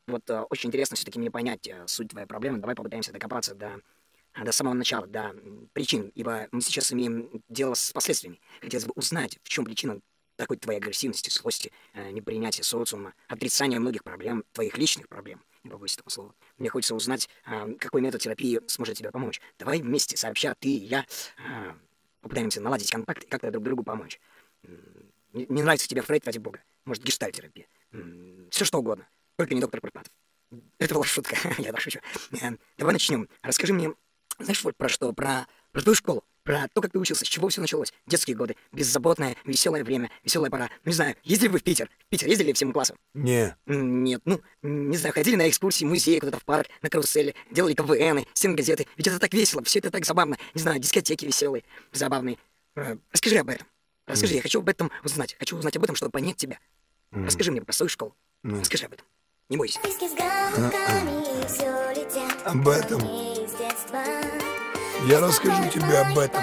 Вот очень интересно все-таки мне понять суть твоей проблемы. Давай попытаемся докопаться до самого начала, до причин, ибо мы сейчас имеем дело с последствиями. Хотелось бы узнать, в чем причина такой твоей агрессивности, злости, непринятия социума, отрицания многих проблем, твоих личных проблем, не побоюсь этого слова. Мне хочется узнать, какой метод терапии сможет тебе помочь. Давай вместе, сообща, ты и я, попытаемся наладить контакт и как-то друг другу помочь. Не нравится тебе Фрейд, ради бога. Может, гештальт-терапия. Все что угодно. Только не доктор Курпатов. Это была шутка. Я так шучу. Давай начнем. Расскажи мне, знаешь, вот про что? Про твою школу. Про то, как ты учился, с чего все началось. Детские годы. Беззаботное, веселое время, веселая пора. Ну, не знаю, ездили вы в Питер? В Питер ездили всем классом? Не. Нет, ну, не знаю, ходили на экскурсии, музеи, куда-то в парк, на карусели, делали КВНы, стенгазеты. Ведь это так весело, все это так забавно. Не знаю, дискотеки веселые, забавные. Расскажи об этом. Расскажи, я хочу об этом узнать. Хочу узнать об этом, чтобы понять тебя. Расскажи мне про свою школу. Расскажи об этом. Не бойся. Об этом. Я расскажу тебе об этом.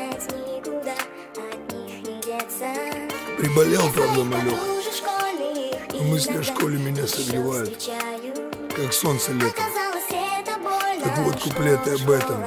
Приболел, правда, малек. Но мысли о школе меня согревают, как солнце летом. Так вот, куплеты об этом.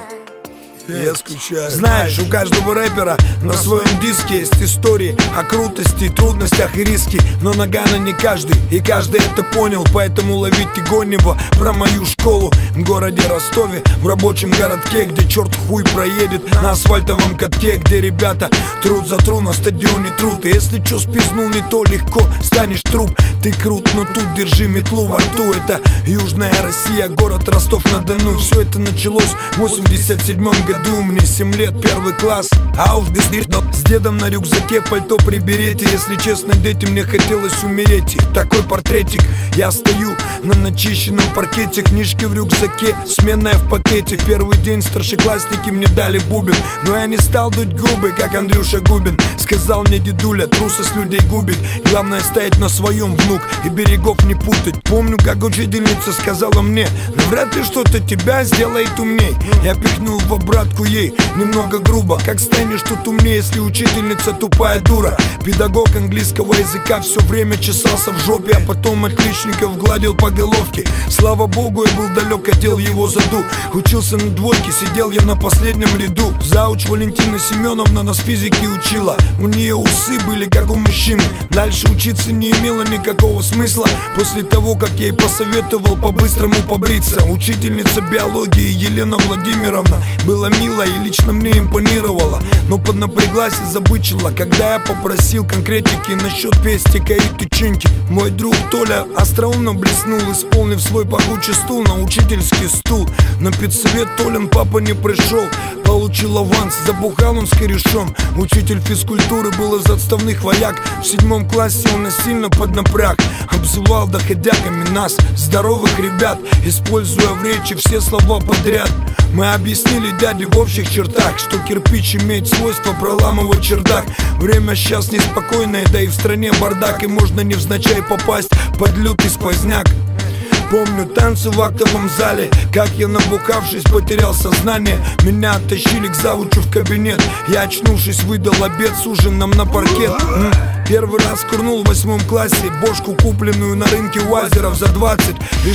Я скучаю. Знаешь, у каждого рэпера на своем диске есть истории о крутости, трудностях и риске. Но нагано не каждый, и каждый это понял. Поэтому ловите гонево про мою школу в городе Ростове, в рабочем городке, где черт хуй проедет на асфальтовом катке, где ребята труд за труд на стадионе труд. И если чё спизнул не то легко, станешь труп. Ты крут, но тут держи метлу во рту. Это Южная Россия, город Ростов-на-Дону. Все это началось в 87-м году. Мне 7 лет, 1 класс, а уж с дедом на рюкзаке, пальто при берете. Если честно, дети, мне хотелось умереть. И такой портретик, я стою на начищенном паркете, книжки в рюкзаке, сменная в пакете. В первый день старшеклассники мне дали бубен, но я не стал дуть губы, как Андрюша Губин. Сказал мне дедуля, трусость людей губит. Главное стоять на своем, внук, и берегов не путать. Помню, как учительница сказала мне: ну вряд ли что-то тебя сделает умней. Я пихнул в обратку ей немного грубо: как станешь тут умнее, если учительница тупая дура. Педагог английского языка все время чесался в жопе, а потом отличников гладил по головке. Слава богу, я был далек от дел его заду. Учился на двойке, сидел я на последнем ряду. Зауч Валентина Семеновна нас физики учила. У нее усы были как у мужчины. Дальше учиться не имело никакого смысла, после того, как я ей посоветовал по-быстрому побриться. Учительница биологии Елена Владимировна была мила и лично мне импонировала, но поднапряглась и забычила, когда я попросил конкретики насчет пестика и тычинки. Мой друг Толя остроумно блеснул, исполнив свой пахучий стул на учительский стул. На педсовет Толин папа не пришел, получил аванс, забухал он с корешом. Учитель физкультуры был из отставных вояк. В 7 классе он нас сильно поднапряг, обзывал доходягами нас, здоровых ребят, используя в речи все слова подряд. Мы объяснили дяде в общих чертах, что кирпич имеет свойство проламывать чердак. Время сейчас неспокойное, да и в стране бардак, и можно невзначай попасть под лютый сквозняк. Помню танцы в актовом зале, как я, набухавшись, потерял сознание. Меня оттащили к завучу в кабинет. Я, очнувшись, выдал обед с ужином на паркет. Первый раз курнул в 8 классе бошку, купленную на рынке у Азеров за 20.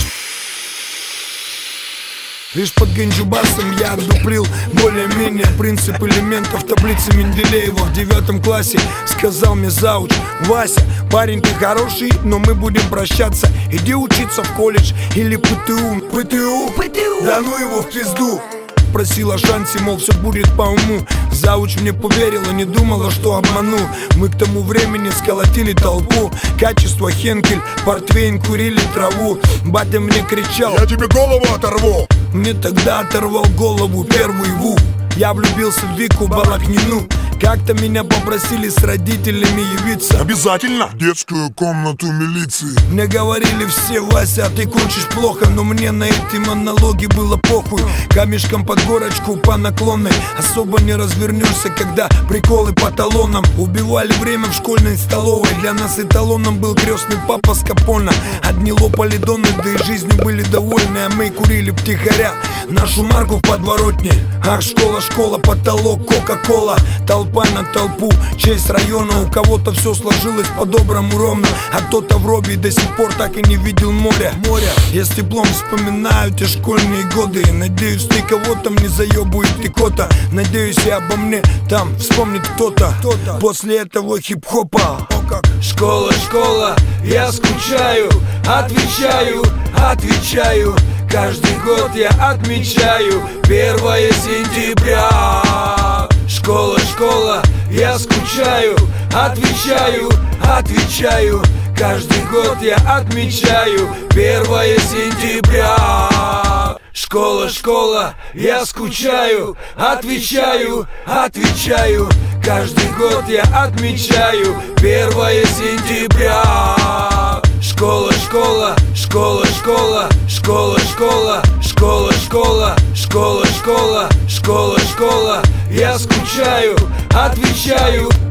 Лишь под ганджубасом я отдуплил более-менее принцип элементов таблицы Менделеева. В 9 классе сказал мне зауч: Вася, парень ты хороший, но мы будем прощаться. Иди учиться в колледж или ПТУ. ПТУ? Да ну его в пизду. Просил о шансе, мол, все будет по уму. Зауч мне поверила, не думала, что обману. Мы к тому времени сколотили толпу. Качество Хенкель, портвейн, курили траву. Батя мне кричал: я тебе голову оторву. Мне тогда оторвал голову первый ВУ. Я влюбился в Вику Балакнину. Как-то меня попросили с родителями явиться. Обязательно в детскую комнату милиции. Мне говорили все: Вася, ты кончишь плохо. Но мне на эти монологи было похуй. Камешком под горочку по наклонной особо не развернешься, когда приколы по талонам. Убивали время в школьной столовой. Для нас эталоном был крестный папа с Капона. Одни лопали доны, да и жизнью были довольны, а мы курили втихаря нашу марку в подворотне. Ах, школа, школа, потолок, кока-кола. Толпа толпа на толпу. Честь района, у кого-то все сложилось по-доброму ровно, а кто-то в робе до сих пор так и не видел моря. Я с теплом вспоминаю те школьные годы. Надеюсь, никого там не заебует икота. Надеюсь, и обо мне там вспомнит кто-то после этого хип-хопа. Школа, школа, я скучаю, отвечаю, отвечаю. Каждый год я отмечаю 1 сентября. Школа, школа, я скучаю, отвечаю, отвечаю. Каждый год я отмечаю 1 сентября. Школа, школа, я скучаю, отвечаю, отвечаю. Каждый год я отмечаю 1 сентября. Школа, школа, школа, школа, школа, школа, школа, школа, школа, школа, школа, школа. Я скучаю, отвечаю.